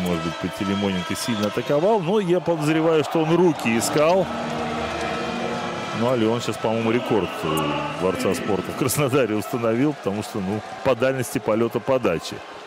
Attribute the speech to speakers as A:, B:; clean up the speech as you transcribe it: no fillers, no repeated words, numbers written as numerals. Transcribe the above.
A: может быть, Пантелеймоненко сильно атаковал. Но я подозреваю, что он руки искал. Ну, а Леон сейчас, по-моему, рекорд Дворца спорта в Краснодаре установил, потому что, ну, по дальности полета подачи.